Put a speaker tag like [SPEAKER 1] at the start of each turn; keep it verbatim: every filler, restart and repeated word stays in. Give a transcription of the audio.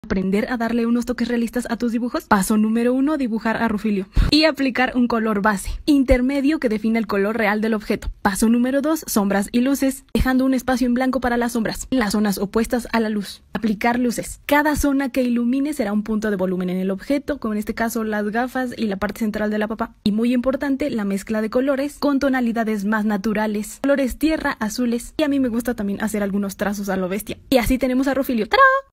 [SPEAKER 1] Aprender a darle unos toques realistas a tus dibujos. Paso número uno, dibujar a Rufilio. Y aplicar un color base intermedio que define el color real del objeto. Paso número dos, sombras y luces, dejando un espacio en blanco para las sombras, en las zonas opuestas a la luz. Aplicar luces. Cada zona que ilumine será un punto de volumen en el objeto, como en este caso las gafas y la parte central de la papa. Y muy importante, la mezcla de colores con tonalidades más naturales. Colores tierra, azules. Y a mí me gusta también hacer algunos trazos a lo bestia. Y así tenemos a Rufilio. ¡Tarán!